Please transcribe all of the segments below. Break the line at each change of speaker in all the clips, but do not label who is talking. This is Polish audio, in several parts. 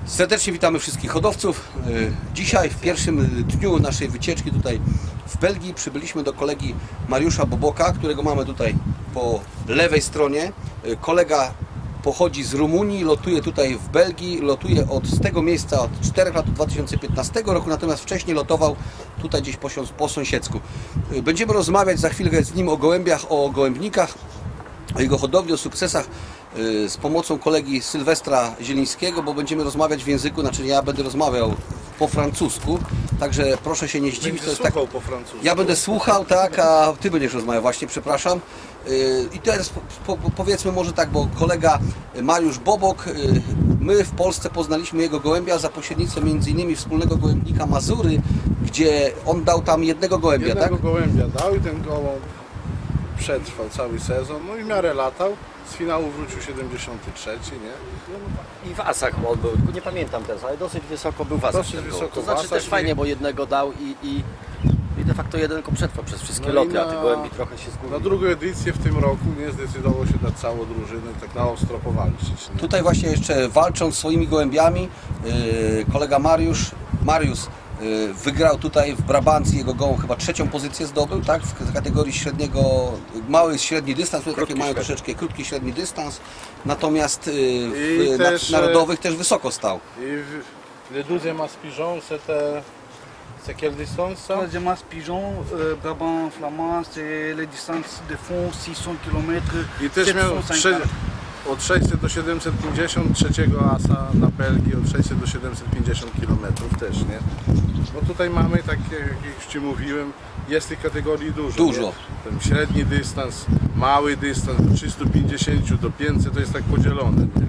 Serdecznie witamy wszystkich hodowców. Dzisiaj w pierwszym dniu naszej wycieczki tutaj w Belgii przybyliśmy do kolegi Mariusza Boboka, którego mamy tutaj po lewej stronie. Kolega pochodzi z Rumunii, lotuje tutaj w Belgii, lotuje z tego miejsca od 4 lat, od 2015 roku, natomiast wcześniej lotował tutaj gdzieś po sąsiedzku. Będziemy rozmawiać za chwilkę z nim o gołębiach, o gołębnikach, o jego hodowli, o sukcesach z pomocą kolegi Sylwestra Zielińskiego, bo będziemy rozmawiać w języku, znaczy ja będę rozmawiał po francusku, także proszę się nie zdziwić.
To jest tak, po francusku.
Ja będę słuchał, tak, a ty będziesz rozmawiał, właśnie, przepraszam. I teraz powiedzmy może tak, bo kolega Mariusz Bobok, my w Polsce poznaliśmy jego gołębia za pośrednictwem m.in. wspólnego gołębnika Mazury, gdzie on dał tam jednego gołębia,
jednego
tak?
gołębia dał i ten gołąb przetrwał cały sezon, no i w miarę latał. Z finału wrócił 73, nie?
I w asach on był, nie pamiętam teraz, ale dosyć wysoko był w asach.
Dosyć wysoko
to
w
znaczy
asach
też fajnie, bo jednego dał i de facto jeden tylko przetrwał przez wszystkie loty, a tych gołębi trochę się zgubił.
Na drugą edycję w tym roku nie zdecydował się dać całą drużynę tak na ostro powalczyć. Nie?
Tutaj właśnie jeszcze walcząc swoimi gołębiami, kolega Mariusz wygrał tutaj w Brabancji, jego gołąb chyba 3. pozycję zdobył, tak? W kategorii średniego, mały średni dystans, tutaj takie mają troszeczkę krótki średni dystans, natomiast w narodowych też wysoko stał.
I le 12 mas pigeon, c'est quelle distance ça?
Troisième mas pigeon, Brabant flamand, c'est les distances de fond 600 km.
I też miał od 600 do 750, trzeciego asa na Belgii, od 600 do 750 km też, nie? Bo tutaj mamy, tak jak już Ci mówiłem, jest tych kategorii dużo. Nie? Ten średni dystans, mały dystans, do 350 do 500 to jest tak podzielone. Nie?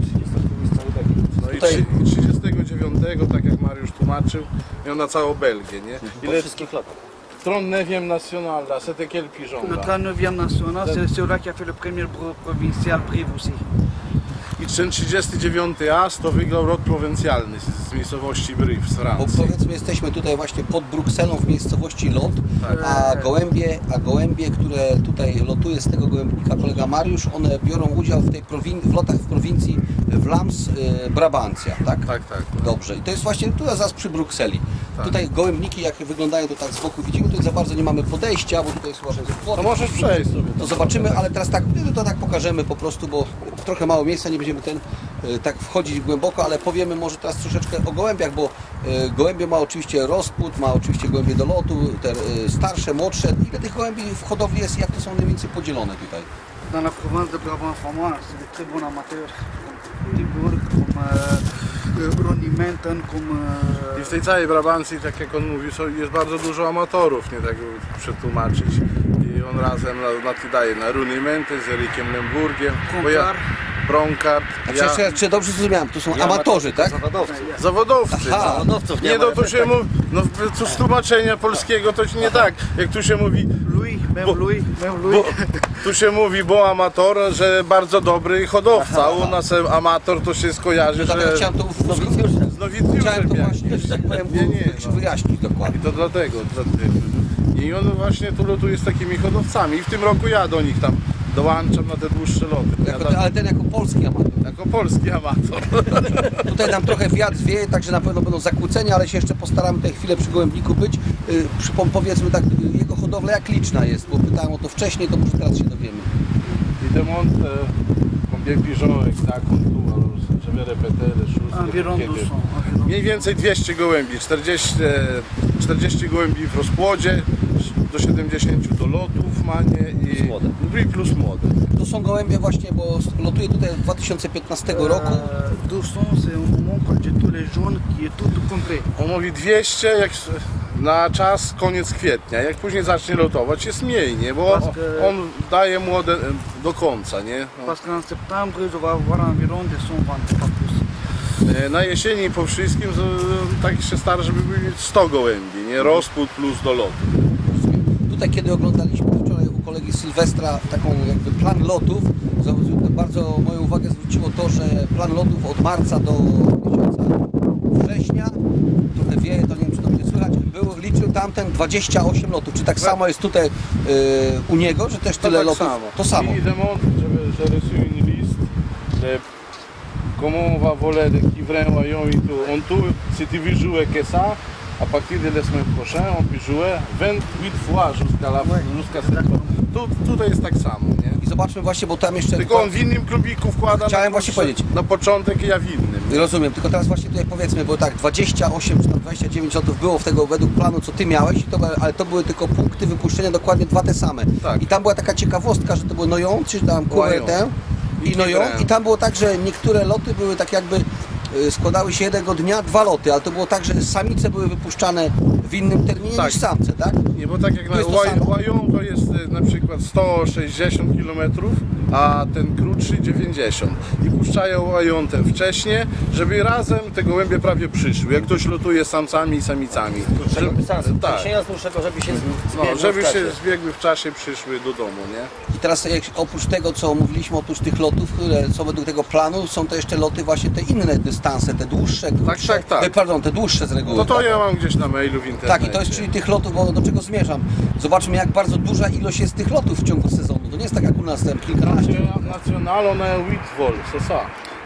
No i 39, tak jak Mariusz tłumaczył, miał na całą Belgię, nie?
Ile wszystkich latach?
39e national, là, c'était quel pigeon?
Le 39e national, c'est celui-là qui a fait le premier provincial Brive aussi.
I ten 39 as to wygrał rok prowincjalny z miejscowości Brive z Francji.
Bo powiedzmy, jesteśmy tutaj właśnie pod Brukselą w miejscowości Lot, tak. a gołębie, które tutaj lotuje z tego gołębnika kolega Mariusz, one biorą udział w lotach w prowincji Vlaams, Brabancja, tak?
Tak.
Dobrze. I to jest właśnie tutaj zaraz przy Brukseli. Tak. Tutaj gołębniki, jak wyglądają, to tak z boku widzimy, tutaj za bardzo nie mamy podejścia, bo tutaj jest chyba, że
to możesz przejść sobie.
To zobaczymy, ale teraz tak, to tak pokażemy po prostu, bo trochę mało miejsca, nie będziemy tak wchodzić głęboko, ale powiemy może teraz troszeczkę o gołębiach, bo gołębie ma oczywiście rozpód, ma oczywiście gołębie do lotu, te starsze, młodsze. Ile tych gołębi w hodowli jest, jak to są mniej więcej podzielone tutaj?
Dans la province de Brabant flamand, c'est des très bons amateurs, comme Timburg, comme Ronnie Menton, comme...
I w tej całej Brabancji, tak jak on mówi, jest bardzo dużo amatorów, nie tak przetłumaczyć. I on razem daje na Ronnie Menton z Erikiem Lemburgiem. Bronkart.
Czy dobrze zrozumiałem? To są amatorzy, tak?
Zawodowcy.
Zawodowców
nie, no to się mówi, no z tłumaczenia polskiego to nie tak, jak tu się mówi, tu się mówi, bo amator, że bardzo dobry hodowca, u nas amator to się skojarzy, że
chciałem to
z nowicjuszem.
Chciałem to właśnie, że tak powiem, wyjaśnić dokładnie.
I to dlatego. I on właśnie tu lotuje z takimi hodowcami i w tym roku ja do nich tam dołączam na te dłuższe loty.
Ale ten jako polski amator.
Jako polski amator.
Tutaj nam trochę wiatr wieje, także na pewno będą zakłócenia, ale się jeszcze postaramy tutaj chwilę przy gołębniku być. Powiedzmy tak, jego hodowla jak liczna jest, bo pytałem o to wcześniej, to może teraz się dowiemy.
I demont combien pigeons exact on tu, alors je vais répéter les choses.
Environ 200.
Mniej więcej 200 gołębi, 40 gołębi w rozpłodzie, do 70 do lotów manie i plus młode.
To są gołębie właśnie, bo lotuje tutaj od 2015 roku.
200, c'est un moment quand j'ai tous les jaunes qui est tout complet.
On mówi 200 jak na czas koniec kwietnia, jak później zacznie lotować jest mniej, nie? Bo on daje młode do końca, nie?
Parce qu'en septembre, je vais avoir environ 220, pas plus.
Na jesieni po wszystkim tak się stara, żeby były 100 gołębi, nie? Rozpód plus do lotu.
Tutaj kiedy oglądaliśmy wczoraj u kolegi Sylwestra taką jakby plan lotów, bardzo moją uwagę zwróciło to, że plan lotów od marca do miesiąca września, trochę wieje, to nie wiem czy to będzie słychać, liczył tamten 28 lotów. Czy tak samo jest tutaj u niego, że też tyle lotów? To samo.
I demont, że reçu une liste de comment on va voler, qui vient un rayon et tout. En tout, si tu veux jouer que ça, à partir de la semaine prochaine, on peut jouer 28 fois jusqu'à cette fois. Tutaj jest tak samo, nie?
I zobaczmy właśnie, bo tam jeszcze...
Tylko on w innym klubiku wkłada
Chciałem właśnie powiedzieć.
na początek, ja w innym.
Rozumiem, tylko teraz właśnie tutaj powiedzmy, bo tak 28 czy tam 29 lotów było w tego według planu, co ty miałeś, ale to były tylko punkty wypuszczenia dokładnie dwa te same.
Tak.
I tam była taka ciekawostka, że to były Noyon, czy tam Couvertin i Noyon. I tam było tak, że niektóre loty były tak jakby składały się jednego dnia, dwa loty, ale to było tak, że samice były wypuszczane w innym terminie
Tak.
niż samce, tak?
Nie, bo tak jak
To
na
jest to samo?
Łają to jest na przykład 160 km, a ten krótszy 90. I puszczają łają ten wcześniej, żeby razem te gołębie prawie przyszły. Jak ktoś lotuje z samcami i samicami.
Dłuższego dystansu,
tak.
przeniesienia z dłuższego, żeby się
No,
zbiegły
żeby
w czasie.
się zbiegły w czasie, przyszły do domu, nie?
I teraz oprócz tego, co mówiliśmy, oprócz tych lotów, które są według tego planu, są to jeszcze loty właśnie te inne dystanse, te dłuższe, krótsze,
tak.
Pardon, te dłuższe z reguły.
No to
tak?
ja mam gdzieś na mailu w internecie.
Tak, i to jest czyli tych lotów, bo do czego zmierzam. Zobaczmy, jak bardzo duża ilość jest tych lotów w ciągu sezonu. To nie jest tak jak u nas tam kilkanaście.
National, on a 8 vol, c'est ça.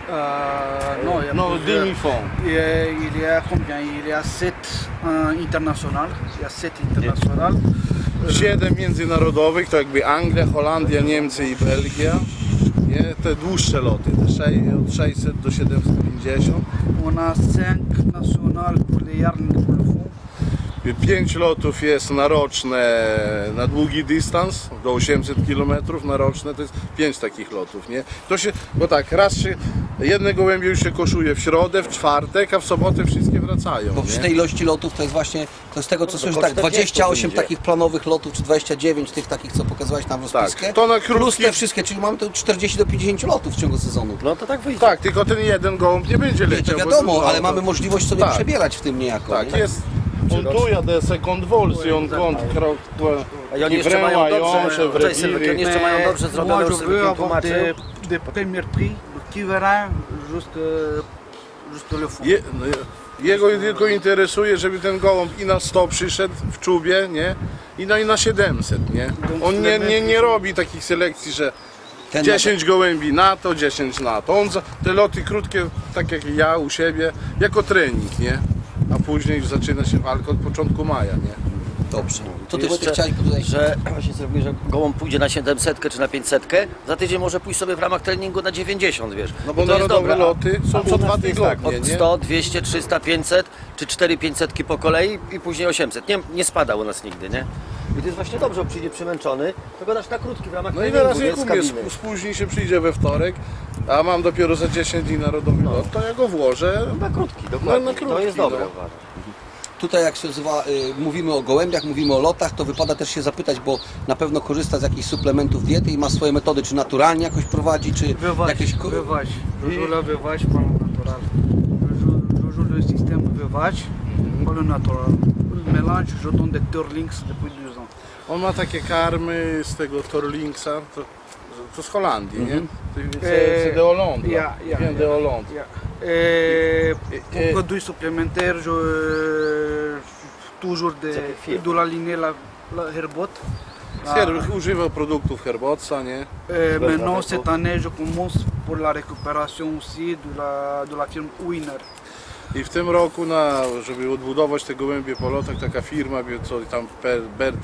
Non, il y a
Non,
plusieurs.
demi-fond.
Il y a combien? Il y a 7 internationales. Il y a 7 internationales.
7 międzynarodowych, to jakby Anglia, Holandia, Niemcy i Belgia. Nie? Te dłuższe loty, od 600 do 750.
On a 5 nationales pour les yarns et pour le fond.
5 lotów jest na roczne, na długi dystans, do 800 km na roczne, to jest 5 takich lotów, nie? To się, bo tak, raz się, jedne gołębie już się koszuje w środę, w czwartek, a w sobotę wszystkie wracają,
Bo przy
nie?
tej ilości lotów to jest właśnie, to z tego co słyszę,
około
tak,
40
28
wyjdzie.
takich planowych lotów, czy 29 tych takich, co pokazałeś nam rozpiskę,
Tak, to na
plus
krótkie-
te wszystkie, czyli mamy tu 40 do 50 lotów w ciągu sezonu.
No to tak wyjdzie.
Tak, tylko ten jeden gołąb nie będzie
Nie,
leciał.
to
bo
wiadomo,
dużo,
ale
to-
mamy możliwość sobie
Tak.
przebierać w tym niejako.
Tak,
nie?
jest. On tu jadę second vol, si on compte
A oni jeszcze mają dobrze, cześć Sylwek, oni jeszcze mają dobrze zrobione,
moi,
już
je
Sylwek
veux
im
avoir
tłumaczył.
des premiers prix, le Quiverin jusque le fond.
Jego tylko interesuje, żeby ten gołąb i na 100 przyszedł w czubie, nie? I na 700, nie? On nie robi takich selekcji, że
Ten
10 gołębi na to, 10 na to. On te loty krótkie, tak jak ja u siebie, jako trening, nie? A później już zaczyna się walka od początku maja, nie?
Dobrze. Co ty
Jeszcze,
chciałeś tutaj?
że właśnie sobie mówię, że gołąb pójdzie na 700 czy na 500, za tydzień może pójść sobie w ramach treningu na 90, wiesz.
No bo
I to jest
narodowe
dobre.
loty są co 2 tygodnie,
Od
nie?
100, 200, 300, 500 czy 4 500 po kolei i później 800. Nie spada u nas nigdy, nie? I to jest właśnie dobrze, bo przyjdzie przemęczony, to go dasz na krótki w ramach
No i
treningu,
teraz
nie?
jak
Z
u mnie
kabiny.
spóźni się przyjdzie we wtorek, a mam dopiero za 10 dni narodowy lot, to ja go włożę.
Na krótki, dokładnie.
na krótki,
to jest dobre,
no.
uważam.
Tutaj jak się nazywa, mówimy o gołębiach, mówimy o lotach, to wypada też się zapytać, bo na pewno korzysta z jakichś suplementów diety i ma swoje metody, czy naturalnie jakoś prowadzi, czy jakieś...
Veuvage. Je joue la veuvage par le natural. Je joue le système veuvage par le natural. Le mélange, je donne des turlings depuis 2 ans.
On ma takie karmy z tego Torlinksa, to z Holandii, nie? C'est de Hollande.
Ja.
Vient de Hollande.
Pour produits supplémentaires, toujours de la lignée la Herbot.
Używał produktów Herbotsa, nie?
Maintenant, cette année, je commence pour la récupération aussi de la firme Winner.
I w tym roku, żeby odbudować te gołębie po lotach, taka firma, co tam Bert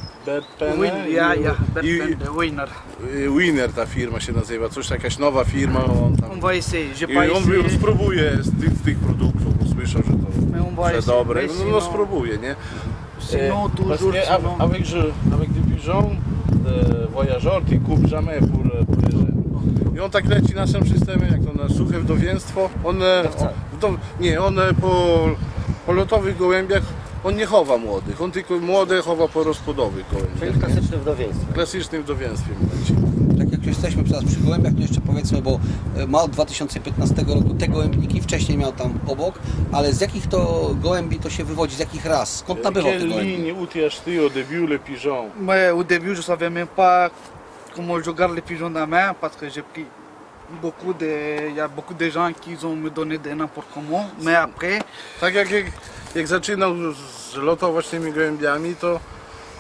Winner.
Winner ta firma się nazywa, coś jakaś nowa firma. On tam,
On va essayer. J'ai
i
pas
on
essayé.
spróbuje z tych produktów, bo słyszał, że
Mais on va
to
essayer.
dobre.
Mais
No
sinon,
spróbuję, nie?
sinon, toujours, sinon.
Avec des pigeons, voyageurs, ty coupe jamais pour les jeunes. I on tak leci naszym systemem, jak to na suche wdowięstwo. On po lotowych gołębiach on nie chowa młodych, on tylko młode chowa po rozpłodowych
Czyli
gołębiach.
klasyczne wdowieństwo.
W klasycznym wdowieństwie leci.
Tak jak jesteśmy teraz przy gołębiach, to jeszcze powiedzmy, bo ma od 2015 roku te gołębniki, wcześniej miał tam obok, ale z jakich to gołębi to się wywodzi, z jakich ras? Skąd nabywał te
Quelle
gołębi?
ligne où tu as acheté au début le pigeon?
Mais au début, je savais même pas comment je garde les pigeons dans la main parce que j'ai pris il y a beaucoup de gens qui ont me donné des n'importe comment. Mais après,
Tak jak zaczynał lotować tymi gołębiami, to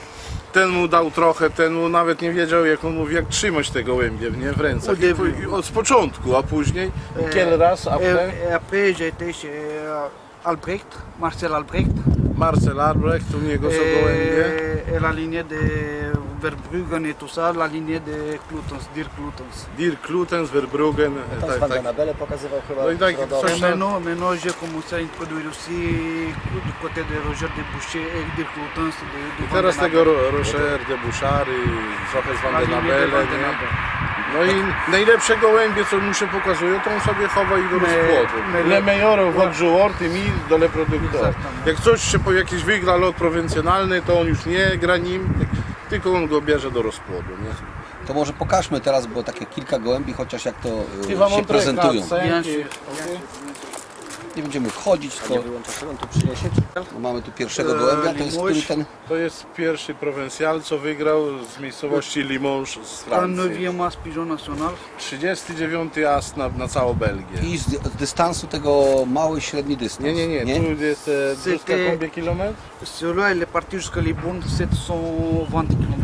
ten mu dał trochę, ten mu nawet nie wiedział, jak on mówi, jak trzymać te gołębie, nie, w rękach. I od początku, a później, kiedy raz, a potem
Et après, j'ai été chez Albrecht, Marcel Albrecht.
Marcel Albrecht, u niego są gołębie.
Et la lignée de Verbruggen et tout ça, la lignée de Clutons, Dirk Clutons.
Dirk Clutens, Verbruggen,
Tam
tak,
Van
tak.
Anabele pokazywał chyba.
No i tak,
środowo.
coś
Et
tam-
maintenant j'ai commencé à introduire aussi du côté de Roger de Boucher et Dirk Clutons.
I teraz tego Rocher, de Bouchary, trochę z Van den Abele, nie? No i najlepsze gołębie, co mu się pokazują, to on sobie chowa i do rozpłodu. Le meilleur votre joueur, ty mi do le producteur.
Exactement.
Jak coś się po jakiś wygra lot prowincjonalny, to on już nie gra nim, tylko on go bierze do rozpłodu, nie?
To może pokażmy teraz, bo takie kilka gołębi, chociaż jak to
I wam
się prezentują.
Bien sûr, bien sûr.
Nie będziemy wchodzić,
Nie
tylko
wyłącza się, on tu przyniesie.
mamy tu pierwszego gołębia, to jest który ten...
To jest pierwszy prowincjal, co wygrał z miejscowości Limoges z
Un
Francji.
9e as pigeon national.
39 as na całą Belgię.
I z dystansu tego mały, średni dystans.
Nie, tu jest
C'était-
combien kilomètres?
Celui-là, il est parti jusqu'à Libourne, 720 km.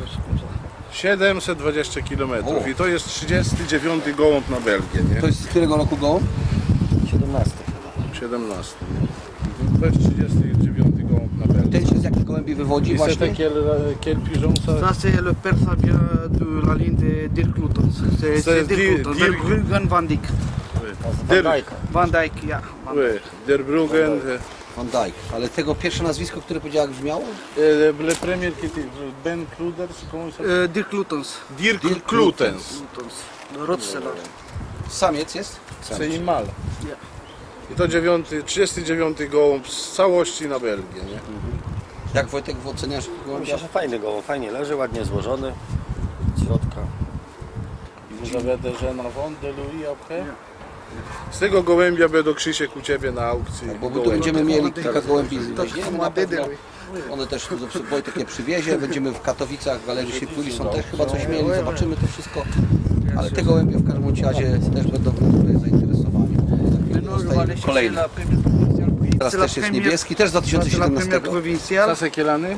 720 km
O.
i to jest 39 gołąb na Belgię, nie?
To jest z którego roku gołąb?
17.
17. Nie? To jest 39 gołąb na Belgię.
Ten się z jakich gołębi wywodzi
I
właśnie?
c'est quel pigeon ça?
Ça, c'est le père, ça vient de la ligne de Dirk Clutons. C'est Dirk Clutons, Verbruggen, Van Dijk.
Der,
Van Dijk, ja. Van Dijk.
oui, Der Bruggen,
Van Dijk. Ale tego pierwsze nazwisko, które powiedział, jak brzmiało?
le premier qui était Ben Kluders, comment il s'appelle?
Dirk Clutons.
Dirk
Dirk
Klutens.
Clutons. Le Rotzeler.
Samiec jest?
C'est Imal.
Ja.
I to 39 gołąb z całości na Belgię, nie?
Jak Wojtek oceniasz gołębia?
Myślę, że fajny gołąb, fajnie leży, ładnie złożony. Z środka.
Vous avez déjà un vente de Louis après? Z tego gołębia będą Krzysiek u Ciebie na aukcji.
Bo my tu
gołębie.
będziemy mieli kilka gołębi,
To
weźmiemy na pewno. One też, Wojtek je przywiezie, będziemy w Katowicach, w Galerii Szypuli są też chyba coś mieli, zobaczymy to wszystko. Ale te gołębie w każdym razie też będą tutaj zainteresowani. Za chwilę dostajemy kolejny. Teraz też jest niebieski, też z
C'est la
2017.
première provinciale.
Ça c'est quelle année?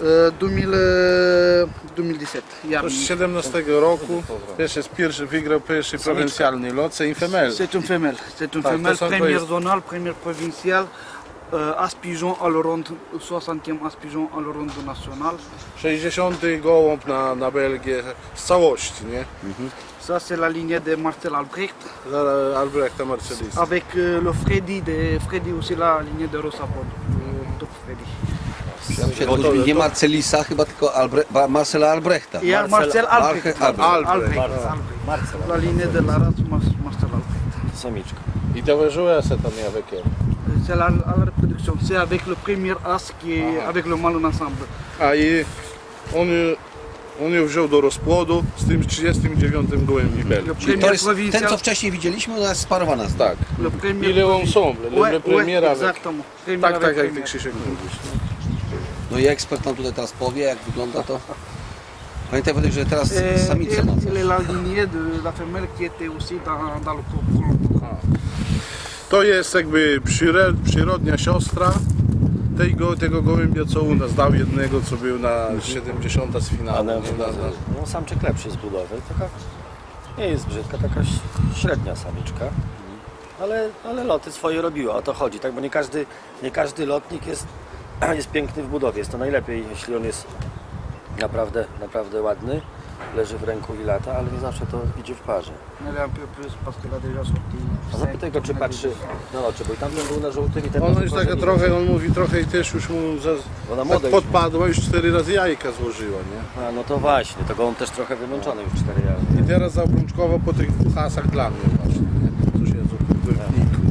2017. Ja.
To z 17 roku też jest pierwszy, wygrał pierwszy prowincjalny lot, c'est une femelle.
C'est une femelle. C'est une
Ah,
femelle,
ça, ça,
première
oui.
zonale, première provinciale. As pigeon à la ronde, 60e as pigeon à la ronde nationale.
60 gołąb na Belgię z całości, nie?
Ça, c'est la lignée de Marcel Albrecht.
Albrechta Marcelis.
Avec le Freddy aussi la lignée de Rosapod. Top Freddy.
Nie Marcelisa, chyba tylko Marcela Albrechta.
Il y a Marcel Albrecht.
Albrecht.
Marcel.
La lignée de la race Marcel Albrecht.
Samiczka.
I to joué cette année avec elle.
C'est à la reproduction. C'est avec le premier as qui est avec le mâle en ensemble.
A i on ją wziął do rozpłodu z tym 39 gołębi Belgii.
Le
Czyli to
premier
jest ten, co
provincial.
wcześniej widzieliśmy, ona jest sparowana z
Tak.
Le premier.
Il est ensemble, le premier avec.
exactement. Premier
Tak,
avec
tak jak
premier.
ty Krzysiek mówisz.
No i ekspert nam tutaj teraz powie, jak wygląda to. Pamiętaj, Wojtek, że teraz samicę ma.
Elle est la lignée de la femelle qui était aussi dans le couple.
To jest jakby przyrodnia siostra tego gołębia, co u nas dał jednego, co był na 70 z finału.
No samczyk lepszy z budowy, taka nie jest brzydka, taka średnia samiczka. Ale loty swoje robiła, o to chodzi, tak? Bo nie każdy lotnik jest piękny w budowie. Jest to najlepiej, jeśli on jest naprawdę ładny, leży w ręku i lata, ale nie zawsze to idzie w parze.
Elle est un peu plus parce qu'elle a déjà sorti.
A zapytaj go, czy patrzy na oczy, bo i tamten był na żółtym i ten
Ona
na
już taka
zupełnie
trochę, on mówi trochę i też już mu
Ona młoda już.
podpadła, już 4 razy jajka złożyła, nie?
A no to właśnie, to on też trochę wymęczony już 4 razy.
I teraz zaobrączkowo po tych 2 hasach dla mnie właśnie, nie? Co się w wyrwniku.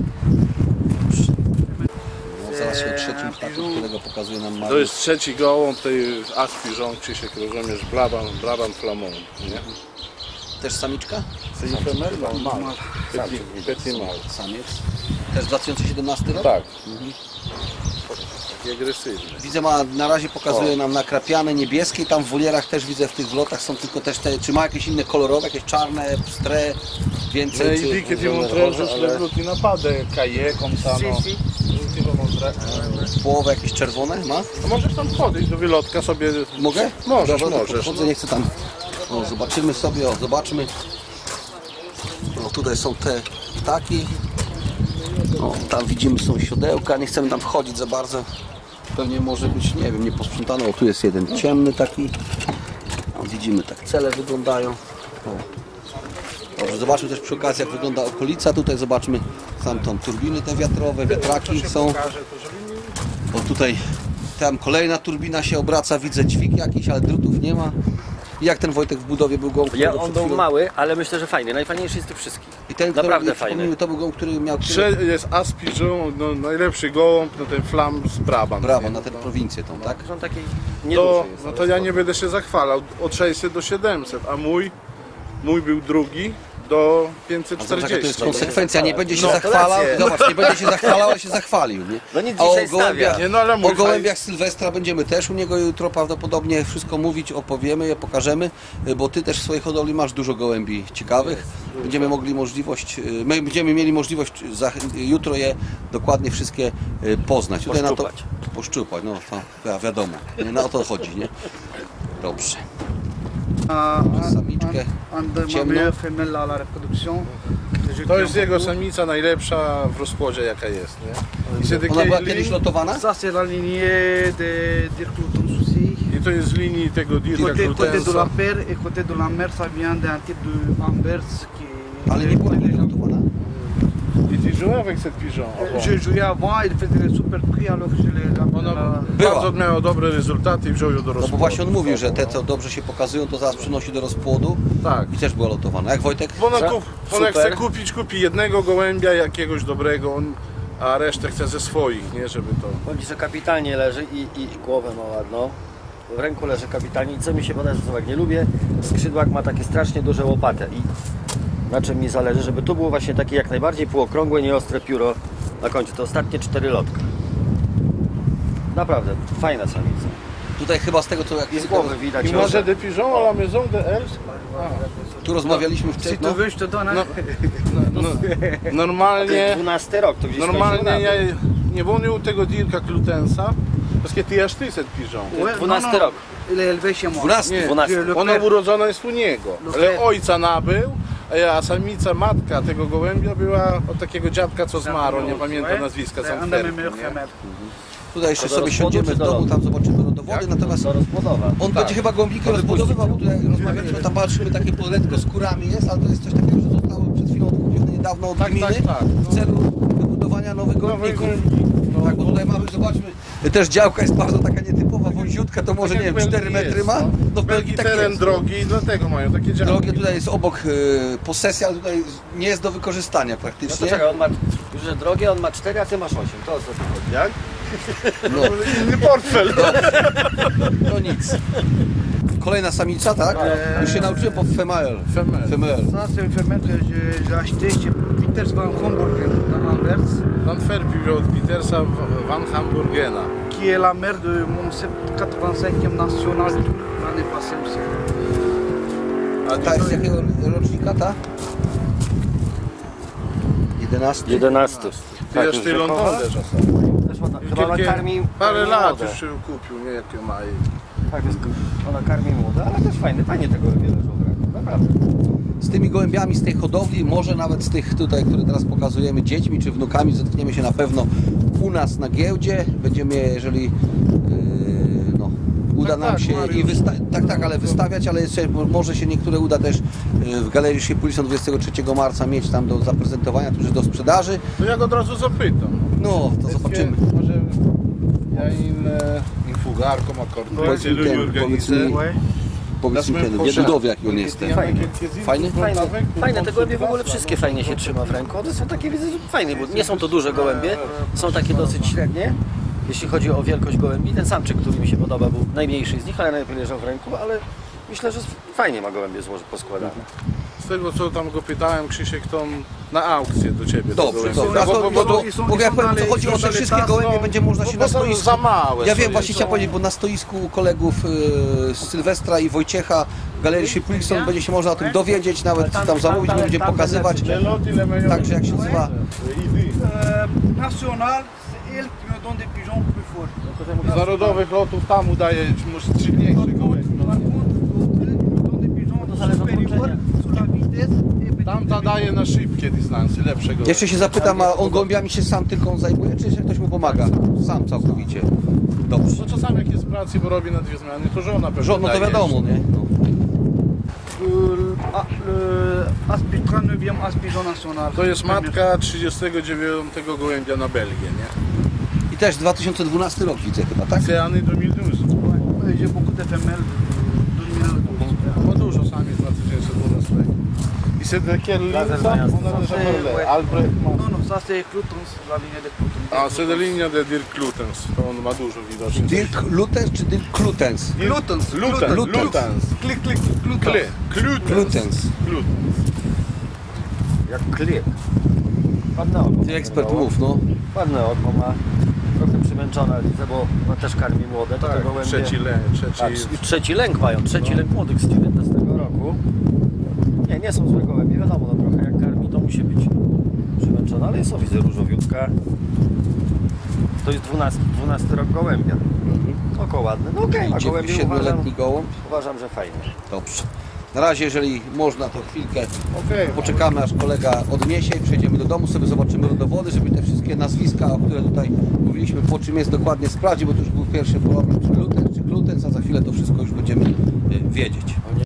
No, zaraz się trzecim ptakiem, którego pokazuje nam
To
Mariusz.
jest trzeci gołąb tej aspiżon, Krzysiek, rozumiesz, Brabant Flamand, nie?
Też samiczka?
C'est une femelle? Normal. Petit mâle.
Samiec. Też 2017 rok?
Tak. Taki agresywny.
Widzę, na razie pokazuje nam nakrapiane, niebieskie i tam w wolierach też widzę, w tych wlotach są tylko też te, czy ma jakieś inne kolorowe, jakieś czarne, pstre,
Mais
więcej,
il dit que
czy...
tu montres juste le bleu qui n'a pas de cahier comme ça, non?
Si, si.
Połowę jakieś czerwone ma?
No możesz tam podejść do wylotka sobie.
Mogę?
Możesz,
Dobra, to
możesz.
podchodzę, nie chcę tam. O, zobaczymy sobie, zobaczmy. O, tutaj są te ptaki. O, tam widzimy są siodełka, nie chcemy tam wchodzić za bardzo. Pewnie może być, nie wiem, nieposprzątane. O, tu jest jeden ciemny taki. O, widzimy, tak cele wyglądają. O. Dobrze, zobaczmy też przy okazji, jak wygląda okolica. Tutaj zobaczmy tam turbiny te wiatrowe, wiatraki są. O, tutaj tam kolejna turbina się obraca, widzę dźwig jakiś, ale drutów nie ma. Jak ten Wojtek w budowie był gołąb?
On był mały, ale myślę, że fajny. Najfajniejszy z tych wszystkich.
I ten,
Naprawdę
który,
fajny.
To był gołąb, który miał...
Jest Aspigeon, no, najlepszy gołąb, no ten flam z Brabant.
Brawo, na tę prowincję tą, tak?
Że on taki
To,
nieduży jest.
no to ja nie będę się zachwalał. Od 600 do 700, a mój był drugi do
Zobacz, jaka to
540.
jest konsekwencja, nie będzie się
No,
zachwalał,
rację.
zobacz, nie będzie się zachwalał, ale się zachwalił, nie?
No nic
A o
dzisiaj
gołębiach,
stawia.
Nie, no ale mój
o gołębiach Sylwestra będziemy też u niego jutro prawdopodobnie wszystko mówić, opowiemy je, pokażemy, bo ty też w swojej hodowli masz dużo gołębi ciekawych. Będziemy będziemy mieli możliwość jutro je dokładnie wszystkie poznać. Tutaj na to poszczupać, no to wiadomo, nie, na o to chodzi, nie? Dobrze. Samiczkę
Ma
ciemną.
meilleure femelle à la reproduction.
To jest jego samica najlepsza w rozkładzie jaka jest, nie? I wtedy
Ona była
Caitlin-
kiedyś lotowana?
Ça c'est la lignée de Dirk Luton Soucy.
I to jest z linii tego Dirka
Côté de la
Klutensa.
paire et côté de la mère, ça vient d'un type de Ambers qui est...
Ale nie była nigdy lotowana?
I ty jouais avec cette pigeon?
J'ai joué avant, il faisait des super prix alors que je l'ai
Ona
Była.
bardzo miała dobre rezultaty i wziął ją do
No
rozpłodu.
bo właśnie on mówił, że te co dobrze się pokazują, to zaraz przynosi do rozpłodu
Tak.
i też była lotowana. Jak Wojtek?
Bo ona,
Super.
chce kupi jednego gołębia jakiegoś dobrego, a resztę chce ze swoich, nie? Żeby to...
Chodzi, że kapitalnie leży i głowę ma ładną. W ręku leży kapitalnie i co mi się podoba, co nie lubię, skrzydłak ma takie strasznie duże łopaty i na czym mi zależy, żeby tu było właśnie takie jak najbardziej półokrągłe, nieostre pióro na końcu. To ostatnie 4 lotka. Naprawdę, fajna samica.
Tutaj chyba z tego co jak
I z głowy widać.
I może de pigeon à la maison de Els?
tu rozmawialiśmy
Si
wcześniej.
tu veux, je te donne
No,
un...
no,
To jest
normalnie,
12 rok, to gdzieś
normalnie ja nie wolę u tego Dirka Klutensa, parce que ty aż ty set pigeon.
Ouais,
12
non, non,
rok.
Il est élevé chez moi.
12.
Nie,
12.
ona urodzona jest u niego, ale
Leclerc.
ojca nabył, a samica, matka tego gołębia była od takiego dziadka, co zmarł, nie pamiętam nazwiska,
C'est un de mes
Zamferki,
meilleurs
nie?
femelles.
Tutaj jeszcze
To do
sobie
rozpłodu
siądziemy
czy
w
do
domu,
lotu?
tam zobaczymy rodowody, natomiast
To rozpłodowa.
on będzie chyba gołębiki rozbudowywał, bo tutaj rozmawialiśmy, tam patrzymy, takie poletko skórami jest, ale to jest coś takiego, że zostało przed chwilą kupione niedawno od gminy
tak.
w celu wybudowania nowych gołębników. Tak, bo tutaj mamy, zobaczmy, też działka jest bardzo taka nietypowa, wąziutka, to może nie wiem, 4 metry ma. No w Belgii tak
teren
jest.
drogi i dlatego mają takie działki.
Drogie tutaj jest obok posesja, ale tutaj nie jest do wykorzystania
No
praktycznie.
to czekaj, on ma już że drogie, on ma 4, a ty masz 8. To o co tu chodzi?
Jak?
No,
Inny portfel.
no nic. Kolejna samica, tak? Już się nauczyłem po female. Female.
Ça, c'est une femelle que j'ai achetée chez Peters van Homburgen, dans Anvers,
Antwerpii wziął od Petersa Van Hamburgena.
qui est la mère de mon 85e national tour l'année passée aussi.
A
Ta jest z jakiego rocznika ta? 11.
11.
ty jeszcze ty London też
Też chyba ona karmi
parę lat
młode.
już się kupił, nie jakie ma.
Tak, jest, ona karmi młode, ale też fajnie tego leżą w ręku, naprawdę.
Z tymi gołębiami z tej hodowli, może nawet z tych tutaj, które teraz pokazujemy dziećmi czy wnukami, zetkniemy się na pewno u nas na giełdzie. Będziemy, jeżeli no, uda
Tak,
nam
tak,
się
Mariusz.
i ale wystawiać, ale jeszcze może się niektóre uda też w Galerii Szypulison 23 marca mieć tam do zaprezentowania, tuż do sprzedaży.
To ja go od razu zapytam.
No, to zobaczymy.
Może ja in fugarką,
Powiedz mi ten,
Ouais.
powiedz mi ten, w budowie jaki on jest. Ten.
Fajny.
Fajny?
Fajne, te gołębie w ogóle wszystkie fajnie się trzyma w ręku. One są takie, widzę, że fajne, bo nie są to duże gołębie, są takie dosyć średnie. Jeśli chodzi o wielkość gołębi, ten samczyk, który mi się podoba, był najmniejszy z nich, ale najlepiej leżał w ręku, ale myślę, że fajnie ma gołębie poskładane.
Z tego co tam go pytałem, Krzysiek, to na aukcję do ciebie.
Dobrze,
to
dobrze. A to, bo jak powiem, to chodzi o te
dalej
wszystkie
tas,
gołębie,
no,
będzie można się
bo
na
są
stoisku...
za małe.
Ja
są,
wiem, właśnie
są-
chciałem powiedzieć, bo na stoisku u kolegów z Sylwestra i Wojciecha w Galerii Szypulison będzie się można o tym dowiedzieć, nawet tam zamówić, my będziemy pokazywać.
Le lot, il est meilleur.
Także jak się nazywa?
Easy.
National elles qui me donnent des pigeons plus forts.
Z narodowych lotów tam udaje może silniejszy gołębie.
Par contre, d'autres, ils me donnent des pigeons supérieurs sur la vitesse et petit
Tamta daje na szybkie dystanse, lepsze gołębie.
Jeszcze się zapytam, a on gołębiami się sam tylko zajmuje, czy jeszcze ktoś mu pomaga? Sam całkowicie. Dobrze.
No czasami jak jest w pracy, bo robi na 2 zmiany, to żona pewnie
Żon, no to
daje
wiadomo,
jeszcze.
nie? No.
le 39e Aspigeon national.
To jest matka 39 gołębia na Belgię, nie?
I też 2012 rok widzę chyba, tak?
C'est année 2012.
Ouais, j'ai beaucoup de femelles de 2012.
Ma dużo samiec 2012. I c'est de quelle ligne
Razem
ça?
zamiast-
On a déjà
Ouais.
parlé. Albrecht ma...
Non, non, ça c'est Cloutons, la ligne de Cloutons.
A, c'est de linia de Dirk Lutens. To on ma dużo widocznie.
Dirk Lutens czy Dirk Klutens?
Cloutons,
Lutens.
Lutens.
Lutens.
Clic, clic, Cloutons.
Klutens.
Klutens.
Klutens.
Jak klip. Ładne oko.
Ty ekspert mów, no.
Ładne oko ma. Trochę przemęczone, widzę, bo ma też karmi młode. to
Tak,
te gołębie-
trzeci lęk,
Tak, już trzeci lęk mają, trzeci lęk młodych z 19 roku. Nie są złe gołębie, wiadomo, no trochę jak karmi to musi być przemęczone, ale są, widzę, różowiutka. To jest 12 rok gołębia. Oko ładne, no okej, a gołębie
7-letni gołąb.
uważam, że fajnie.
Dobrze. Na razie, jeżeli można, to chwilkę
Okej.
poczekamy, aż kolega odniesie i przejdziemy do domu, sobie zobaczymy rodowody, żeby te wszystkie nazwiska, o które tutaj mówiliśmy, po czym jest dokładnie sprawdzić, bo to już był pierwszy problem, czy Lutens, czy Klutens, a za chwilę to wszystko już będziemy wiedzieć.